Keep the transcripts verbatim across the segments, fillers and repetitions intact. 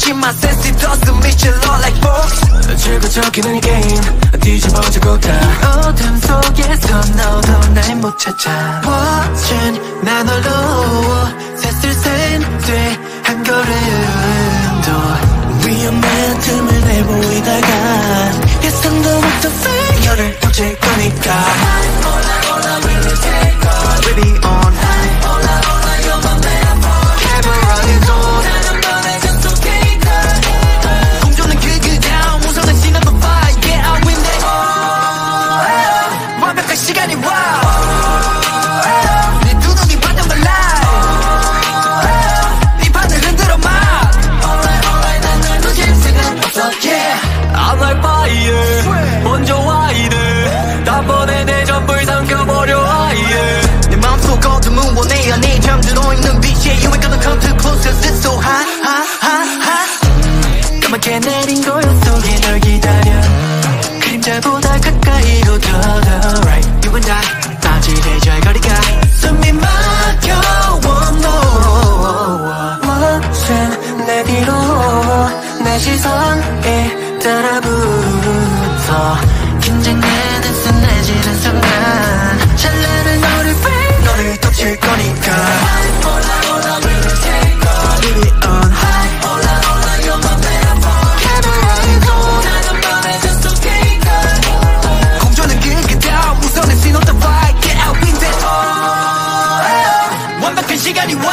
My sense it doesn't meet your law like folks. 즐거워지는 이 게임 뒤집어지고 다 어둠 속에서 너도 날 못 찾아 멋진 난 홀로 셋을 센돼 한 걸음 더 위험한 틈을 내보이다가 예상도 못한 fake 너를 놓칠 거니까 올라 올라 really take on really on 올라 올라 you're my man camera is on 나는 너의 just okay 공조는 그그 down 우선은 지난 the fight get out win that 완벽한 시간이 와 내 두 눈이 봤던 걸 lie 네 판을 흔들어 막 alright alright 난 널 놓칠 생각 없어 yeah I'm like fire 먼저 와 이래 단번에 내 전부를 삼켜버려 아예 내 마음속 어둠은 원해 안에 잠들어 있는 빛에 You ain't gonna come too close cause it's so hot hot hot hot 까맣게 내린 거역 속에 널 기다려 그림자보다 가까이로 더 더 right You and I 마치 대절거리가 숨이 막혀 one more 멋진 내 뒤로 내 시선에 따라붙어 긴장되는 순해지는 순간 찬란한 너를 fake 너를 덮칠 거니까 올라 올라 really take on really on high 올라 올라 you're my man camera is on 나는 너의 just okay 공조는 그게 down 우선은 see not the fight get out win that oh 완벽한 시간이 와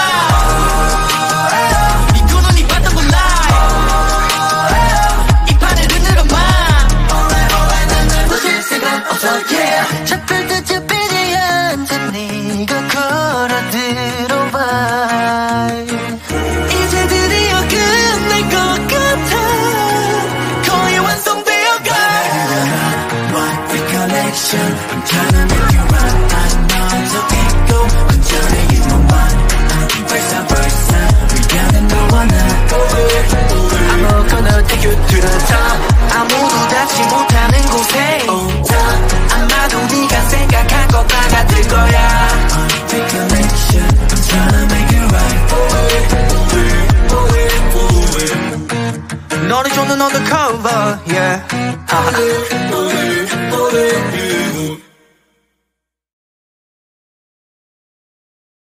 네 두 눈이 봤던 걸 lie 이 판을 흔들어 막 alright alright 난 널 놓칠 생각 없어 yeah 잡힐 듯 잡히지 않던 네가 걸어 들어와 이제 드디어 끝날 것 같아 거의 완성되어가 What recollection I'm trying to make you right I'm not so ego 언제나 이만 versa versa 미안해 너와 나 I'm not gonna take you to the top 아무도 닿지 못하는 곳에 아마도 네가 생각한 것과 같을 거야 Recollection I'm trying to make it right 너를 쫓는 undercover yeah